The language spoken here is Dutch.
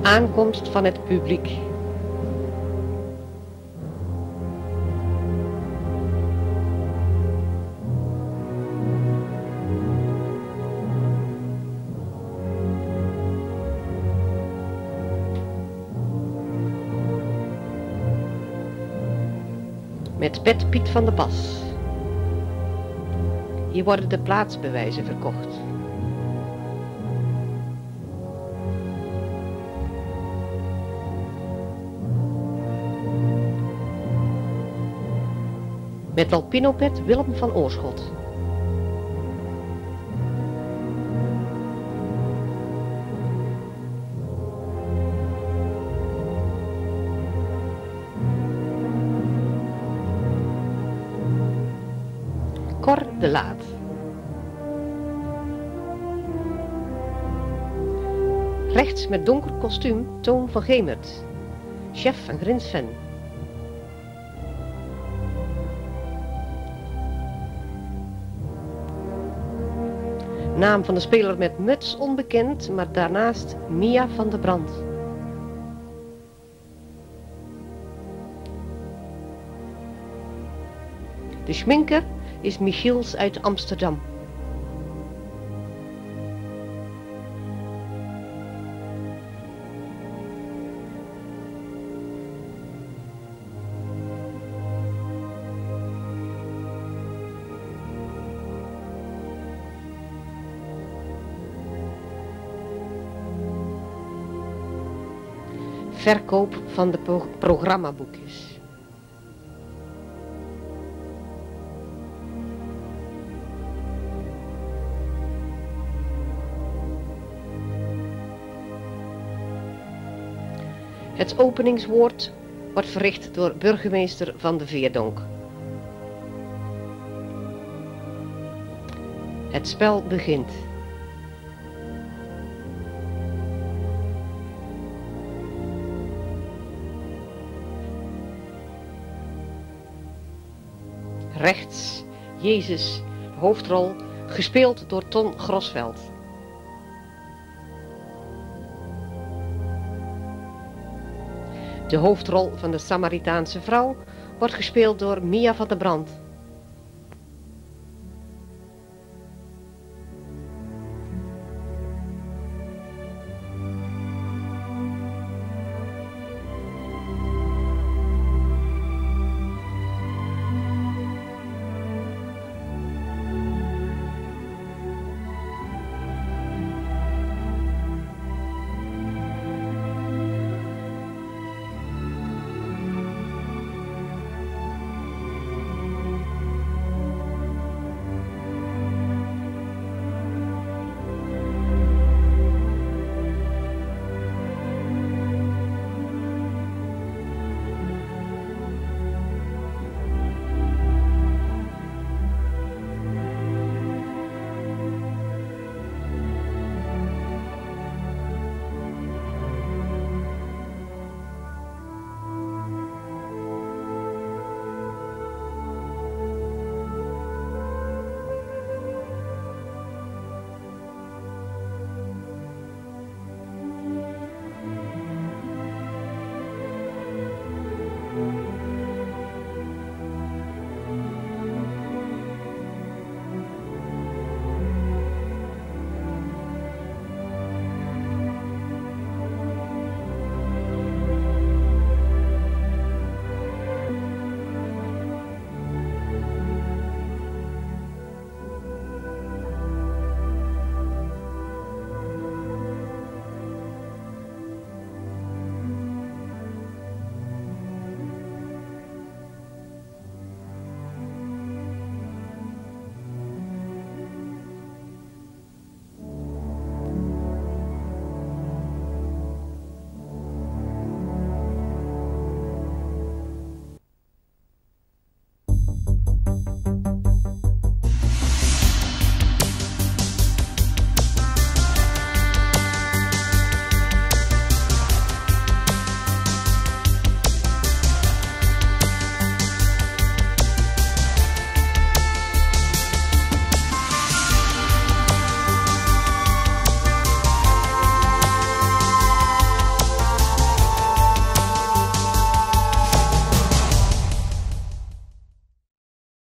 aankomst van het publiek. Met pet Piet van de Pas. Hier worden de plaatsbewijzen verkocht. Met alpinopet Willem van Oorschot. Cor de Laat. Rechts met donker kostuum Toon van Gemert, chef van Grinsven. Naam van de speler met muts onbekend, maar daarnaast Mia van der Brand. De schminker is Michiels uit Amsterdam. Verkoop van de programmaboekjes. Het openingswoord wordt verricht door burgemeester Van de Veerdonk. Het spel begint. Rechts, Jezus, hoofdrol, gespeeld door Ton Grosveld. De hoofdrol van de Samaritaanse vrouw wordt gespeeld door Mia van der Brand.